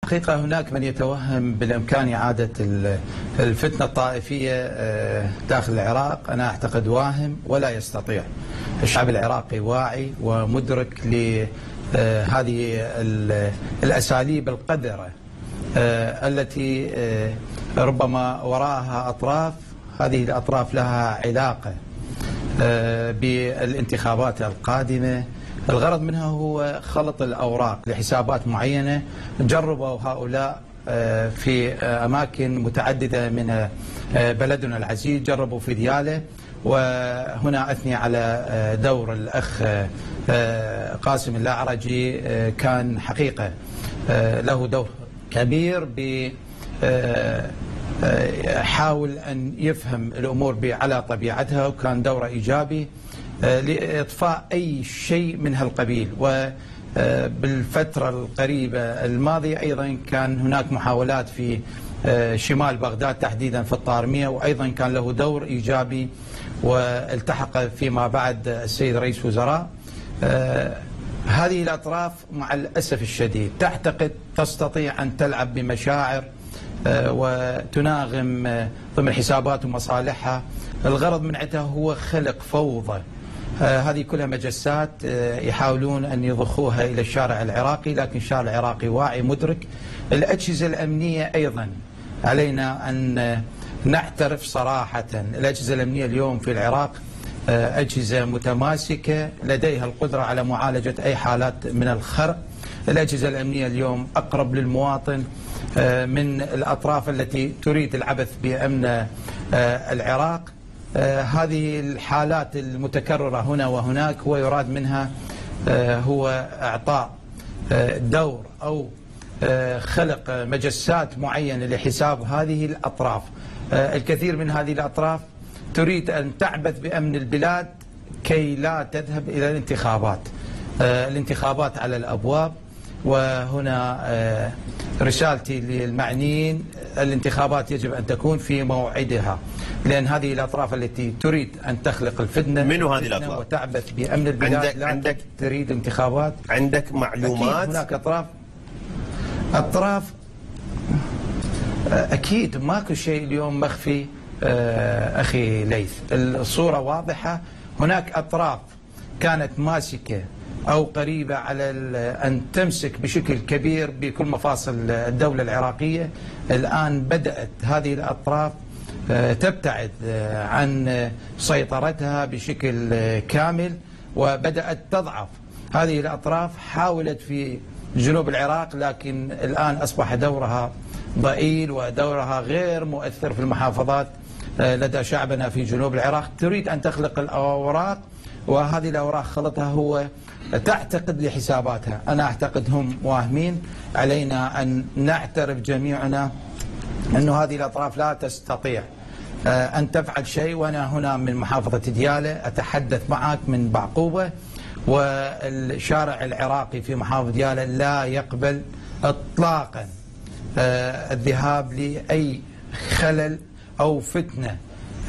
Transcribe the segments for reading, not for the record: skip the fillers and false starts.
حقيقة هناك من يتوهم بالإمكان إعادة الفتنة الطائفية داخل العراق. أنا أعتقد واهم ولا يستطيع. الشعب العراقي واعي ومدرك لهذه الأساليب القذرة التي ربما وراءها أطراف، هذه الأطراف لها علاقة بالانتخابات القادمة. الغرض منها هو خلط الأوراق لحسابات معينة. جربوا هؤلاء في أماكن متعددة من بلدنا العزيز، جربوا في ديالى، وهنا أثني على دور الأخ قاسم اللاعرجي، كان حقيقة له دور كبير حاول أن يفهم الأمور على طبيعتها، وكان دوره إيجابي لإطفاء أي شيء من هالقبيل. وبالفترة القريبة الماضية أيضا كان هناك محاولات في شمال بغداد تحديدا في الطارمية، وأيضا كان له دور إيجابي والتحق فيما بعد السيد رئيس وزراء. هذه الأطراف مع الأسف الشديد تعتقد تستطيع أن تلعب بمشاعر وتناغم ضمن حسابات ومصالحها. الغرض من عندها هو خلق فوضى. هذه كلها مجسات يحاولون أن يضخوها إلى الشارع العراقي، لكن الشارع العراقي واعي مدرك. الأجهزة الأمنية أيضا علينا أن نعترف صراحة، الأجهزة الأمنية اليوم في العراق أجهزة متماسكة لديها القدرة على معالجة أي حالات من الخرق. الأجهزة الأمنية اليوم أقرب للمواطن من الأطراف التي تريد العبث بأمن العراق. هذه الحالات المتكررة هنا وهناك هو يراد منها هو إعطاء دور أو خلق مجسات معينة لحساب هذه الأطراف. الكثير من هذه الأطراف تريد أن تعبث بأمن البلاد كي لا تذهب إلى الانتخابات. الانتخابات على الأبواب، وهنا رسالتي للمعنيين: الانتخابات يجب أن تكون في موعدها، لأن هذه الأطراف التي تريد أن تخلق الفتنة من هذه الأطراف وتعبث بأمن البلاد عندك تريد انتخابات. عندك معلومات؟ هناك أطراف أكيد ماكو شيء اليوم مخفي أخي ليث، الصورة واضحة. هناك أطراف كانت ماسكة أو قريبة على أن تمسك بشكل كبير بكل مفاصل الدولة العراقية. الآن بدأت هذه الأطراف تبتعد عن سيطرتها بشكل كامل وبدأت تضعف. هذه الأطراف حاولت في جنوب العراق، لكن الآن أصبح دورها ضئيل ودورها غير مؤثر في المحافظات لدى شعبنا في جنوب العراق. تريد أن تخلق الأوراق، وهذه الأوراق خلطها هو تعتقد لحساباتها. أنا أعتقد هم واهمين. علينا أن نعترف جميعنا أن هذه الأطراف لا تستطيع أن تفعل شيء. وأنا هنا من محافظة ديالى أتحدث معك من بعقوبة، والشارع العراقي في محافظة ديالى لا يقبل إطلاقا الذهاب لأي خلل أو فتنة،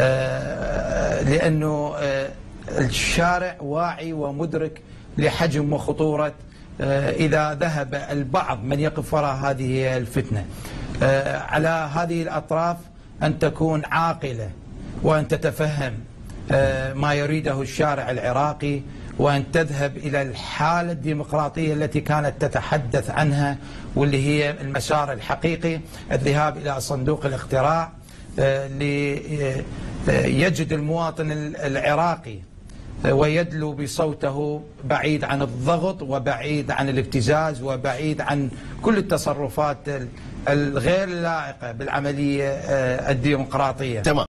لأنه الشارع واعي ومدرك لحجم وخطورة إذا ذهب البعض من يقف وراء هذه الفتنة. على هذه الأطراف أن تكون عاقلة وأن تتفهم ما يريده الشارع العراقي، وأن تذهب إلى الحالة الديمقراطية التي كانت تتحدث عنها، واللي هي المسار الحقيقي: الذهاب إلى صندوق الاقتراع ليجد المواطن العراقي ويدلو بصوته بعيد عن الضغط وبعيد عن الابتزاز وبعيد عن كل التصرفات الغير لائقة بالعملية الديمقراطية. تمام.